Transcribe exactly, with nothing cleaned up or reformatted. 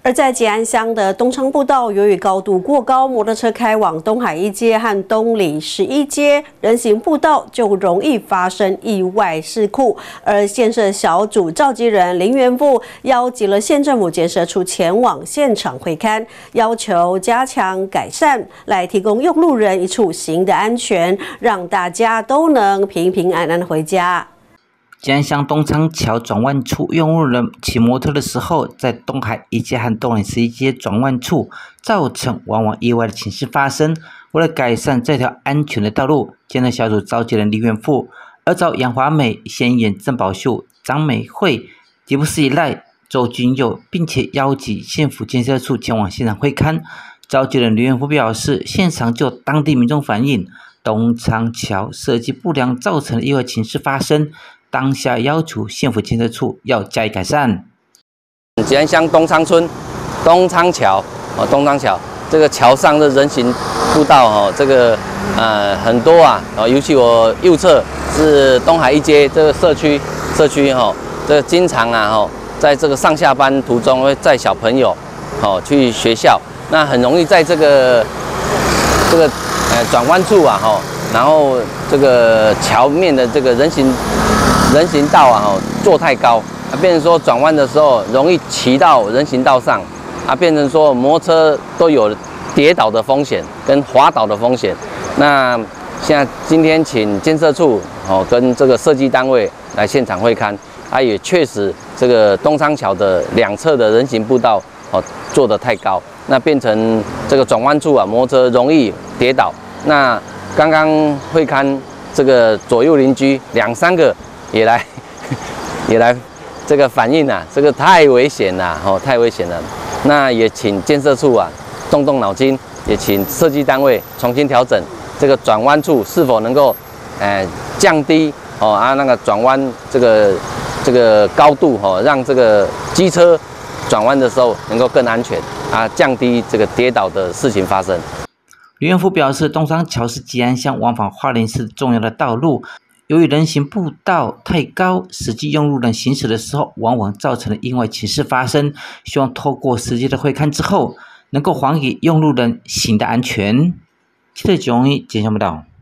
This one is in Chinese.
而在吉安乡的东昌步道，由于高度过高，摩托车开往东海一街和东里十一街人行步道就容易发生意外事故。而建设小组召集人林元富邀集了县政府建设处前往现场会勘，要求加强改善，来提供用路人一处行的安全，让大家都能平平安安回家。 吉安乡东昌桥转弯处，用路人骑摩托的时候，在东海一街和东岭十一街转弯处，造成往往意外的情势发生。为了改善这条安全的道路，建设小组召集人李元富、儿找杨华美、先演郑宝秀、张美惠、迪布斯一赖、周君佑，并且邀集县府建设处前往现场会勘。召集人李元富表示，现场就当地民众反映，东昌桥设计不良造成的意外情势发生。 当下要求县府建设处要加以改善。 吉安乡东昌村东昌桥哦，东昌桥这个桥上的人行步道哦，这个呃很多啊哦，尤其我右侧是东海一街这个社区社区哈、哦，这个经常啊哈、哦，在这个上下班途中会载小朋友哦去学校，那很容易在这个这个呃转弯处啊哈、哦，然后这个桥面的这个人行。 人行道啊，哦，做太高，啊，变成说转弯的时候容易骑到人行道上，啊，变成说摩托车都有跌倒的风险跟滑倒的风险。那现在今天请建设处哦跟这个设计单位来现场会勘，啊，也确实这个东昌桥的两侧的人行步道哦做得太高，那变成这个转弯处啊摩托车容易跌倒。那刚刚会勘这个左右邻居两三个。 也来，也来，这个反应啊，这个太危险了哦，太危险了。那也请建设处啊动动脑筋，也请设计单位重新调整这个转弯处是否能够，呃，降低哦啊那个转弯这个这个高度哦，让这个机车转弯的时候能够更安全啊，降低这个跌倒的事情发生。 李元福表示，东昌桥是吉安乡往返花莲市重要的道路。 由于人行步道太高，实际用路人行驶的时候，往往造成了意外情势发生。希望透过实际的会勘之后，能够还给用路人行的安全。记者九一简讯报道。